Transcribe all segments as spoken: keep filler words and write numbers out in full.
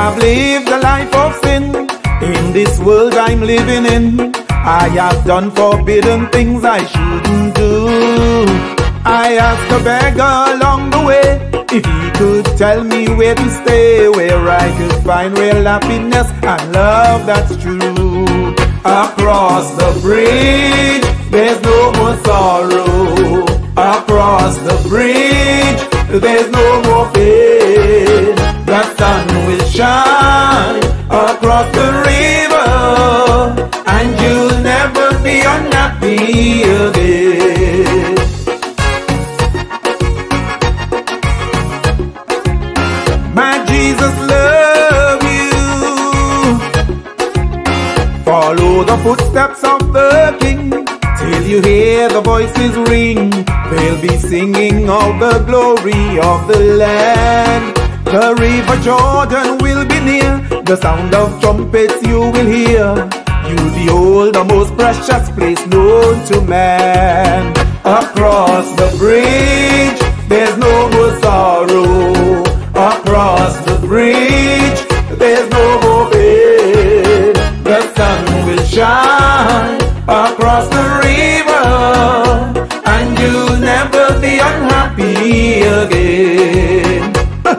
have lived a life of sin. In this world I'm living in, I have done forbidden things I shouldn't do. I asked a beggar along the way if he could tell me where to stay, where I could find real happiness and love that's true. Across the bridge, there's no more sorrow. Across the bridge, there's no more pain. The sun will shine across the river, and you'll never be unhappy again. My Jesus love you. Follow the footsteps of the King till you hear the voices ring. They'll be singing of the glory of the land. The river Jordan will be near, the sound of trumpets you will hear. You'll behold the most precious place known to man. Across the bridge, there's no more sorrow. Across the bridge, there's no more pain. The sun will shine across the river, and you'll never be unhappy again.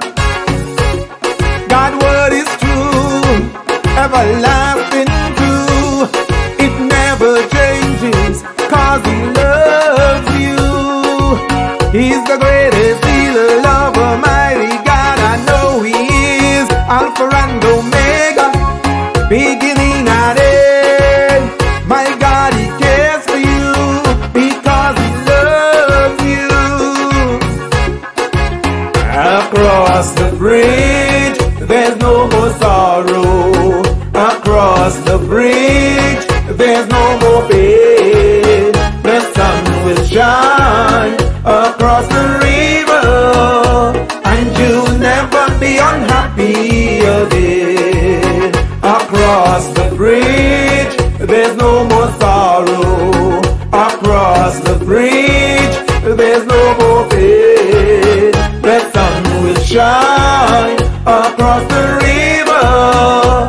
God's word is true, everlasting true. It never changes, cause He loves you. He's the greatest healer, love, Almighty God. I know He is Alpha and Omega, beginning and end. My God, He cares for you because He loves you. Across the bridge, there's no more sorrow. Across the bridge, there's no more pain. The sun will shine across the river, and you'll never be unhappy again. Across the bridge, there's no more sorrow. Across the bridge, there's no more pain. The sun will shine across the river,